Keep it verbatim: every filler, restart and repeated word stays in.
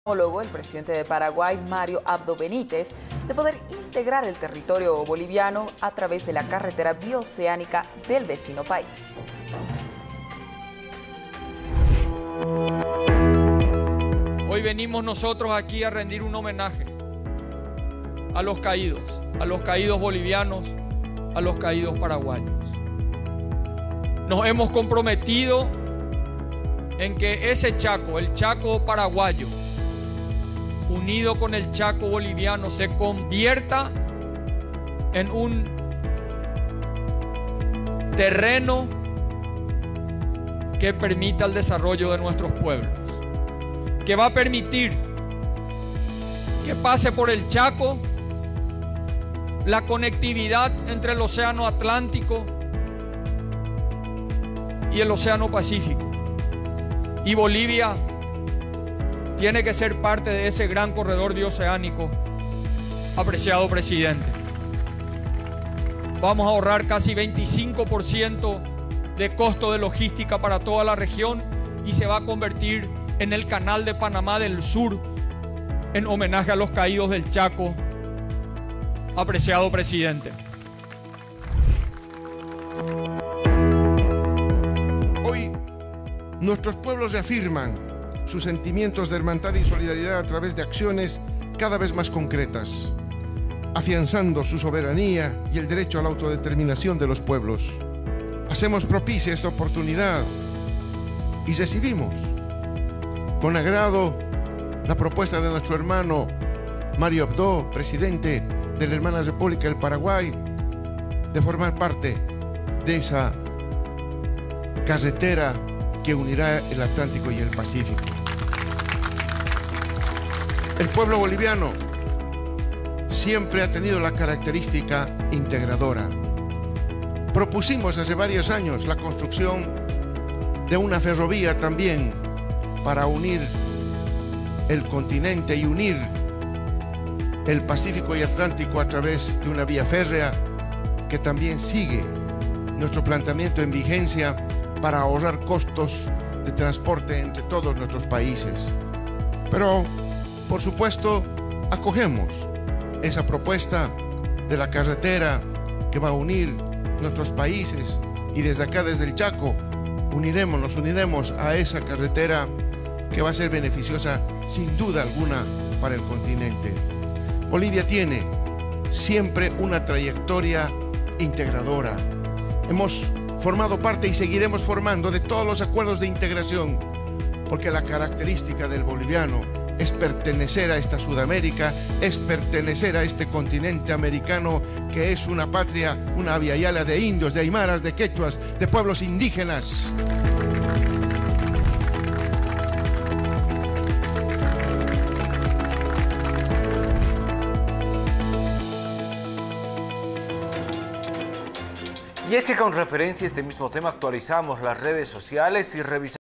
homólogo, el presidente de Paraguay, Mario Abdo Benítez, de poder integrar el territorio boliviano a través de la carretera bioceánica del vecino país. Hoy venimos nosotros aquí a rendir un homenaje a los caídos, a los caídos bolivianos, a los caídos paraguayos. Nos hemos comprometido en que ese Chaco, el Chaco paraguayo, unido con el Chaco boliviano, se convierta en un terreno que permita el desarrollo de nuestros pueblos, que va a permitir que pase por el Chaco la conectividad entre el Océano Atlántico y el Océano Pacífico. Y Bolivia tiene que ser parte de ese gran corredor bioceánico, apreciado presidente. Vamos a ahorrar casi veinticinco por ciento de costo de logística para toda la región y se va a convertir en el Canal de Panamá del Sur, en homenaje a los caídos del Chaco, apreciado presidente. Hoy, nuestros pueblos reafirman sus sentimientos de hermandad y solidaridad a través de acciones cada vez más concretas, afianzando su soberanía y el derecho a la autodeterminación de los pueblos. Hacemos propicia esta oportunidad y recibimos con agrado la propuesta de nuestro hermano Mario Abdo, presidente de la hermana República del Paraguay, de formar parte de esa carretera que unirá el Atlántico y el Pacífico. El pueblo boliviano siempre ha tenido la característica integradora. Propusimos hace varios años la construcción de una ferrovía también para unir el continente y unir el Pacífico y Atlántico a través de una vía férrea que también sigue nuestro planteamiento en vigencia para ahorrar costos de transporte entre todos nuestros países. Pero, por supuesto, acogemos esa propuesta de la carretera que va a unir nuestros países y desde acá, desde el Chaco, uniremos, nos uniremos a esa carretera que va a ser beneficiosa sin duda alguna para el continente. Bolivia tiene siempre una trayectoria integradora. Hemos formado parte y seguiremos formando de todos los acuerdos de integración, porque la característica del boliviano es pertenecer a esta Sudamérica, es pertenecer a este continente americano que es una patria, una aviala de indios, de aymaras, de quechuas, de pueblos indígenas. Y es que con referencia a este mismo tema actualizamos las redes sociales y revisamos